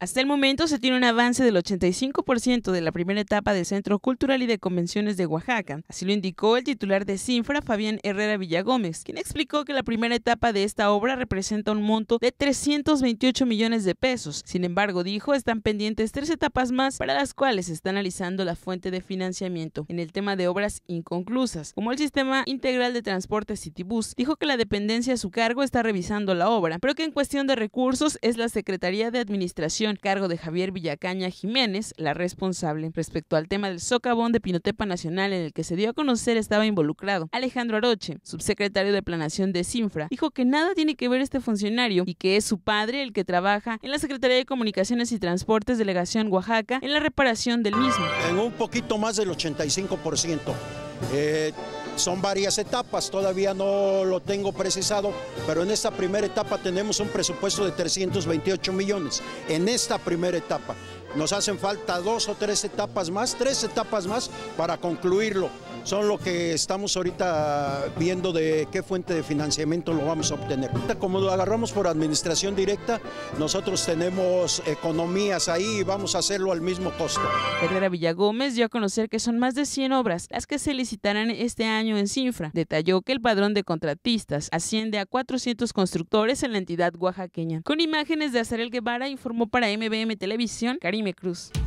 Hasta el momento se tiene un avance del 85% de la primera etapa del Centro Cultural y de Convenciones de Oaxaca. Así lo indicó el titular de Cinfra, Fabián Herrera Villagómez, quien explicó que la primera etapa de esta obra representa un monto de 328 millones de pesos. Sin embargo, dijo, están pendientes 3 etapas más para las cuales se está analizando la fuente de financiamiento. En el tema de obras inconclusas, como el Sistema Integral de Transporte Citibus, dijo que la dependencia a su cargo está revisando la obra, pero que en cuestión de recursos es la Secretaría de Administración, cargo de Javier Villacaña Jiménez, la responsable. Respecto al tema del socavón de Pinotepa Nacional en el que se dio a conocer estaba involucrado Alejandro Aroche, subsecretario de Planeación de Cinfra, dijo que nada tiene que ver este funcionario y que es su padre el que trabaja en la Secretaría de Comunicaciones y Transportes, Delegación Oaxaca, en la reparación del mismo. En un poquito más del 85%. Son varias etapas, todavía no lo tengo precisado, pero en esta primera etapa tenemos un presupuesto de 328 millones. En esta primera etapa nos hacen falta 2 o 3 etapas más, 3 etapas más para concluirlo. Son lo que estamos ahorita viendo de qué fuente de financiamiento lo vamos a obtener. Como lo agarramos por administración directa, nosotros tenemos economías ahí y vamos a hacerlo al mismo costo. Herrera Villagómez dio a conocer que son más de 100 obras las que se licitarán este año en Cinfra. Detalló que el padrón de contratistas asciende a 400 constructores en la entidad oaxaqueña. Con imágenes de Azarel Guevara, informó para MBM Televisión, Karime Cruz.